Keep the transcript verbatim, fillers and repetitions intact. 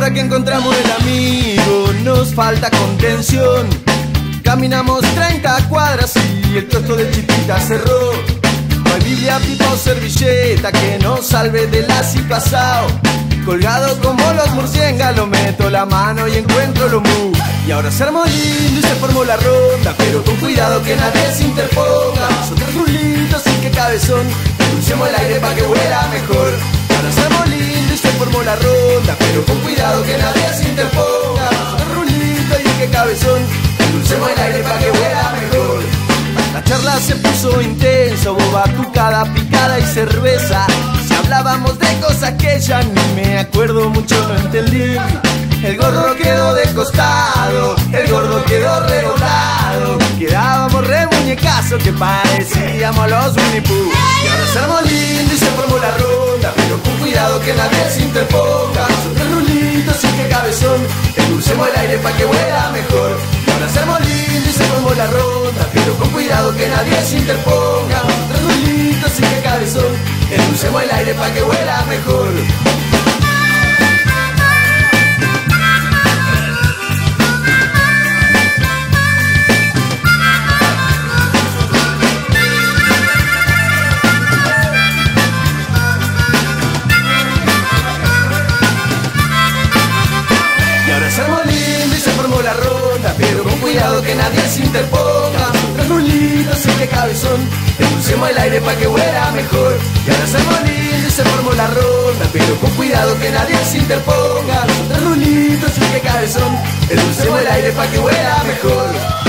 ahora que encontramos el amigo, nos falta contención. Caminamos treinta cuadras y el kiosco de Chipita cerró. No hay Biblia, pipa o servilleta que nos salve del así pasado. Colgado como los murciélagos, meto la mano y encuentro lo mu. Y ahora se armó lindo y se formó la ronda, pero con cuidado que nadie se interponga. Son tres rulitos y qué cabezón, endulcemos el aire pa' que huela mejor. Y ahora se armó lindo y se formó la ronda, pero con cuidado que nadie se interponga. Son tres rulitos y qué cabezón, endulcemos el aire pa' que huela mejor. La charla se puso intensa, hubo batucada, picada y cerveza. Si hablábamos de cosas que ya ni me acuerdo mucho, no entendí. El gordo quedó de costado, el gordo quedó redoblado. Quedábamos re muñecazos que parecíamos los Winnie Pooh. Y ahora se armó lindo y se formó la ronda, pero con cuidado que nadie se interponga. Son tres rulitos y qué cabezón, endulcemos el aire pa' que huela mejor. Y ahora se armó lindo y se formó la ronda, pero con cuidado que nadie se interponga. Son tres rulitos y qué cabezón, endulcemos el aire pa' que huela mejor. Pero con cuidado que nadie se interponga. Tres rulitos y qué cabezón, endulcemos el aire pa' que huela mejor. Y ahora se armó lindo y se formó la ronda, pero con cuidado que nadie se interponga. Tres rulitos y qué cabezón, endulcemos el aire pa' que huela mejor.